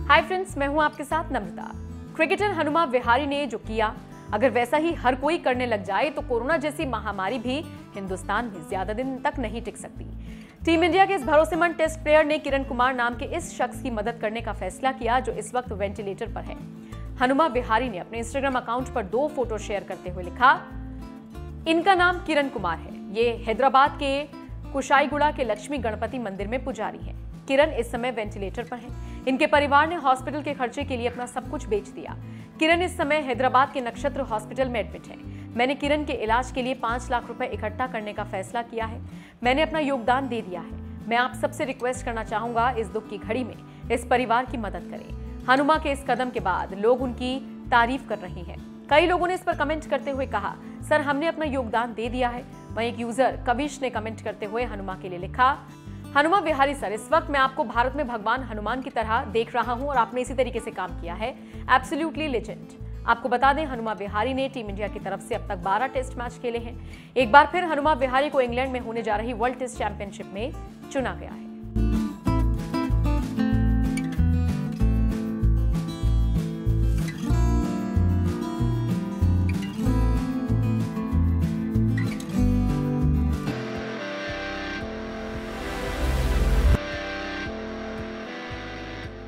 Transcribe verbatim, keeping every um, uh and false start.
Hi friends, मैं हूं आपके साथ नम्रता। क्रिकेटर हनुमा विहारी ने जो किया, अगर वैसा ही हर कोई करने लग जाए तो कोरोना जैसी महामारी भी हिंदुस्तान में ज्यादा दिन तक नहीं टिक सकती। टीम इंडिया के इस भरोसेमंद टेस्ट प्लेयर ने किरण कुमार नाम के इस शख्स की मदद करने का फैसला किया जो इस वक्त वेंटिलेटर पर है। हनुमा विहारी ने अपने इंस्टाग्राम अकाउंट पर दो फोटो शेयर करते हुए लिखा, इनका नाम किरण कुमार है। ये हैदराबाद के कुशाईगुड़ा के लक्ष्मी गणपति मंदिर में पुजारी है। किरण इस समय वेंटिलेटर पर है। इनके परिवार ने हॉस्पिटल के खर्चे के लिए अपना सब कुछ बेच दिया। किरण इस समय हैदराबाद के नक्षत्र हॉस्पिटल में एडमिट है। मैंने किरण के इलाज के लिए पांच लाख रुपए इकट्ठा करने का फैसला किया है। मैंने अपना योगदान दे दिया है। मैं आप सबसे रिक्वेस्ट करना चाहूंगा, इस दुख की घड़ी में इस परिवार की मदद करें। हनुमा के इस कदम के बाद लोग उनकी तारीफ कर रहे हैं। कई लोगों ने इस पर कमेंट करते हुए कहा, सर हमने अपना योगदान दे दिया है। वहीं एक यूजर कविश ने कमेंट करते हुए हनुमा के लिए लिखा, हनुमा विहारी सर, इस वक्त मैं आपको भारत में भगवान हनुमान की तरह देख रहा हूं और आपने इसी तरीके से काम किया है। Absolutely legend. आपको बता दें, हनुमा विहारी ने टीम इंडिया की तरफ से अब तक बारह टेस्ट मैच खेले हैं। एक बार फिर हनुमा विहारी को इंग्लैंड में होने जा रही वर्ल्ड टेस्ट चैंपियनशिप में चुना गया है।